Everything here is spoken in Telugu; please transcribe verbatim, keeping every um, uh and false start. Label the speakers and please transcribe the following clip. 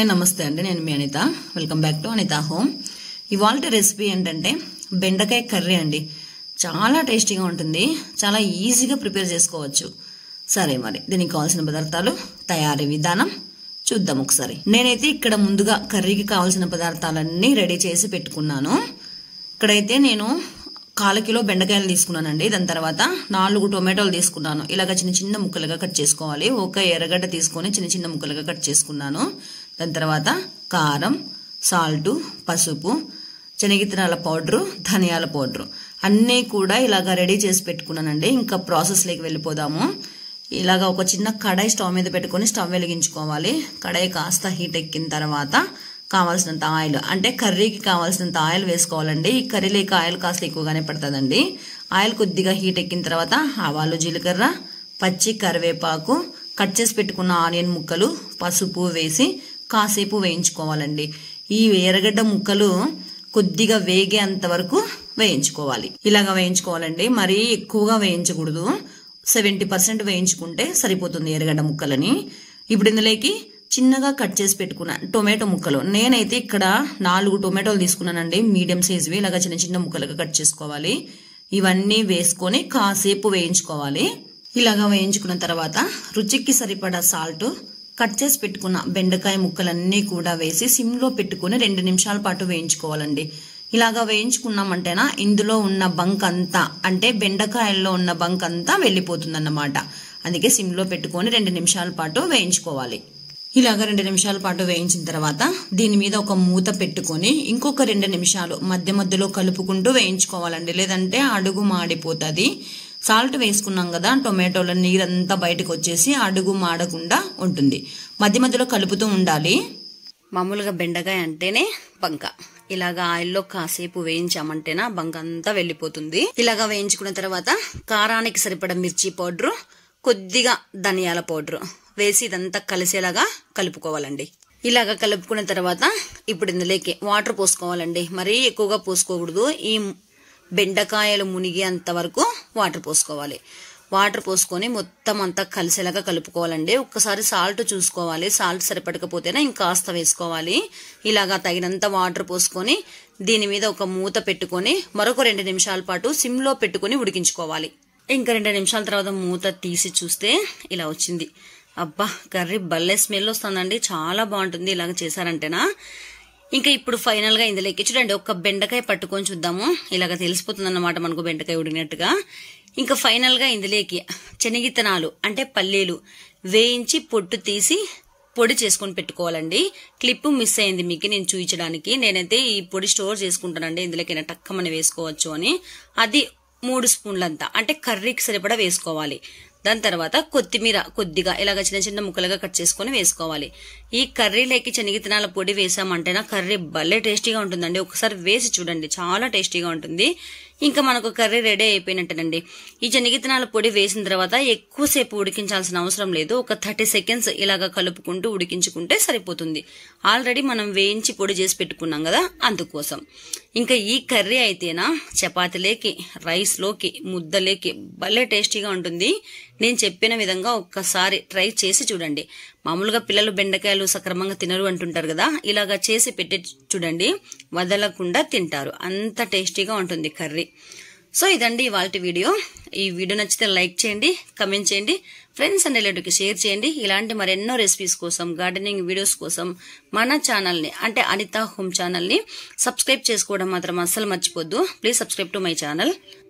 Speaker 1: నమస్తే అండి, నేను మీ Anitha. Welcome back to Anitha home. ఇవాల్టి రెసిపీ ఏంటంటే బెండకాయ కర్రీ అండి. చాలా టేస్టీగా ఉంటుంది, చాలా ఈజీగా ప్రిపేర్ చేసుకోవచ్చు. సరే, మరి దీనికి కావాల్సిన పదార్థాలు, తయారీ విధానం చూద్దాం ఒకసారి. నేనైతే ఇక్కడ ముందుగా కర్రీకి కావాల్సిన పదార్థాలన్నీ రెడీ చేసి పెట్టుకున్నాను. ఇక్కడైతే నేను కాల కిలో బెండకాయలు తీసుకున్నానండి. దాని తర్వాత నాలుగు టొమాటోలు తీసుకున్నాను. ఇలాగ చిన్న చిన్న ముక్కలుగా కట్ చేసుకోవాలి. ఒక ఎర్రగడ్డ తీసుకొని చిన్న చిన్న ముక్కలుగా కట్ చేసుకున్నాను. దాని తర్వాత కారం, సాల్ట్, పసుపు, శనగిత్తనాల పౌడరు, ధనియాల పౌడరు అన్నీ కూడా ఇలాగ రెడీ చేసి పెట్టుకున్నానండి. ఇంకా ప్రాసెస్లోకి వెళ్ళిపోదాము. ఇలాగ ఒక చిన్న కడాయి స్టవ్ మీద పెట్టుకొని స్టవ్ వెలిగించుకోవాలి. కడాయి కాస్త హీట్ ఎక్కిన తర్వాత కావాల్సినంత ఆయిల్, అంటే కర్రీకి కావాల్సినంత ఆయిల్ వేసుకోవాలండి. ఈ కర్రీలోకి ఆయిల్ కాస్త ఎక్కువగానే పడుతుందండి. ఆయిల్ కొద్దిగా హీట్ ఎక్కిన తర్వాత ఆవాలు, జీలకర్ర, పచ్చి కరివేపాకు, కట్ చేసి పెట్టుకున్న ఆనియన్ ముక్కలు, పసుపు వేసి కాసేపు వేయించుకోవాలండి. ఈ ఎర్రగడ్డ ముక్కలు కొద్దిగా వేగేంత వరకు వేయించుకోవాలి. ఇలాగ వేయించుకోవాలండి, మరీ ఎక్కువగా వేయించకూడదు. సెవెంటీ పర్సెంట్ వేయించుకుంటే సరిపోతుంది ఎర్రగడ్డ ముక్కలని. ఇప్పుడు ఇందులోకి చిన్నగా కట్ చేసి పెట్టుకున్న టొమాటో ముక్కలు, నేనైతే ఇక్కడ నాలుగు టొమాటోలు తీసుకున్నానండి, మీడియం సైజువి. ఇలాగ చిన్న చిన్న ముక్కలుగా కట్ చేసుకోవాలి. ఇవన్నీ వేసుకొని కాసేపు వేయించుకోవాలి. ఇలాగా వేయించుకున్న తర్వాత రుచికి సరిపడా సాల్ట్, కట్ చేసి పెట్టుకున్న బెండకాయ ముక్కలన్నీ కూడా వేసి సిమ్లో పెట్టుకుని రెండు నిమిషాల పాటు వేయించుకోవాలండి. ఇలాగా వేయించుకున్నామంటేనా ఇందులో ఉన్న బంక్ అంతా, అంటే బెండకాయల్లో ఉన్న బంక్ అంతా వెళ్ళిపోతుందన్నమాట. అందుకే సిమ్లో పెట్టుకొని రెండు నిమిషాల పాటు వేయించుకోవాలి. ఇలాగ రెండు నిమిషాల పాటు వేయించిన తర్వాత దీని మీద ఒక మూత పెట్టుకొని ఇంకొక రెండు నిమిషాలు మధ్య మధ్యలో కలుపుకుంటూ వేయించుకోవాలండి, లేదంటే అడుగు మాడిపోతుంది. సాల్ట్ వేసుకున్నాం కదా, టొమాటోల నీరంతా బయటకు వచ్చేసి అడుగు మాడకుండా ఉంటుంది. మధ్య మధ్యలో కలుపుతూ ఉండాలి. మామూలుగా బెండకాయ అంటేనే బంక. ఇలాగా ఆయిల్లో కాసేపు వేయించామంటేనా బంక అంతా వెళ్ళిపోతుంది. ఇలాగా వేయించుకున్న తర్వాత కారానికి సరిపడ మిర్చి పౌడరు, కొద్దిగా ధనియాల పౌడరు వేసి ఇదంతా కలిసేలాగా కలుపుకోవాలండి. ఇలాగా కలుపుకున్న తర్వాత ఇప్పుడు ఇందులోకి వాటర్ పోసుకోవాలండి. మరీ ఎక్కువగా పోసుకోకూడదు. ఈ బెండకాయలు మునిగేంత వరకు వాటర్ పోసుకోవాలి. వాటర్ పోసుకొని మొత్తం అంతా కలిసేలాగా కలుపుకోవాలండి. ఒక్కసారి సాల్ట్ చూసుకోవాలి, సాల్ట్ సరిపడకపోతేనే ఇంకాస్త వేసుకోవాలి. ఇలాగా తగినంత వాటర్ పోసుకొని దీని మీద ఒక మూత పెట్టుకొని మరొక రెండు నిమిషాల పాటు సిమ్లో పెట్టుకుని ఉడికించుకోవాలి. ఇంకా రెండు నిమిషాల తర్వాత మూత తీసి చూస్తే ఇలా వచ్చింది. అబ్బా, కర్రీ భలే స్మెల్ వస్తుందండి, చాలా బాగుంటుంది ఇలాగ చేశారంటేనా. ఇంకా ఇప్పుడు ఫైనల్ గా ఇందులోకి చూడండి, ఒక బెండకాయ పట్టుకొని చూద్దాము. ఇలాగ తెలిసిపోతుంది అన్నమాట మనకు బెండకాయ ఉడికినట్టుగా. ఇంకా ఫైనల్ గా ఇందులోకి శనగిత్తనాలు, అంటే పల్లీలు వేయించి పొట్టు తీసి పొడి చేసుకొని పెట్టుకోవాలండి. క్లిప్ మిస్ అయింది మీకు నేను చూపించడానికి. నేనైతే ఈ పొడి స్టోర్ చేసుకుంటానండి, ఇందులోకి టక్కమని వేసుకోవచ్చు అని. అది మూడు స్పూన్లంతా, అంటే కర్రీకి సరిపడా వేసుకోవాలి. దాని తర్వాత కొత్తిమీర కొద్దిగా ఇలాగ చిన్న చిన్న ముక్కలుగా కట్ చేసుకుని వేసుకోవాలి. ఈ కర్రీలోకి శనగిత్తనాల పొడి వేసామంటేనా కర్రీ భలే టేస్టీగా ఉంటుందండి. ఒకసారి వేసి చూడండి, చాలా టేస్టీగా ఉంటుంది. ఇంకా మనకు కర్రీ రెడీ అయిపోయినట్టేనండి. ఈ శనగిత్తనాల పొడి వేసిన తర్వాత ఎక్కువసేపు ఉడికించాల్సిన అవసరం లేదు. ఒక థర్టీ సెకండ్స్ ఇలాగ కలుపుకుంటూ ఉడికించుకుంటే సరిపోతుంది. ఆల్రెడీ మనం వేయించి పొడి చేసి పెట్టుకున్నాం కదా, అందుకోసం. ఇంకా ఈ కర్రీ అయితేనా చపాతీలేకి, రైస్ లోకి, ముద్దలేకి భలే టేస్టీగా ఉంటుంది. నేను చెప్పిన విధంగా ఒక్కసారి ట్రై చేసి చూడండి. మామూలుగా పిల్లలు బెండకాయలు సక్రమంగా తినరు అంటుంటారు కదా, ఇలాగా చేసి పెట్టి చూడండి, వదలకుండా తింటారు. అంత టేస్టీగా ఉంటుంది కర్రీ. సో ఇదండి ఇవాల్టి వీడియో. ఈ వీడియో నచ్చితే లైక్ చేయండి, కమెంట్ చేయండి, ఫ్రెండ్స్ అండ్ రిలేటివ్కి షేర్ చేయండి. ఇలాంటి మరెన్నో రెసిపీస్ కోసం, గార్డెనింగ్ వీడియోస్ కోసం మన ఛానల్ని, అంటే అనిత హోమ్ ఛానల్ని సబ్స్క్రైబ్ చేసుకోవడం మాత్రం అస్సలు మర్చిపోద్దు. Please subscribe to my channel.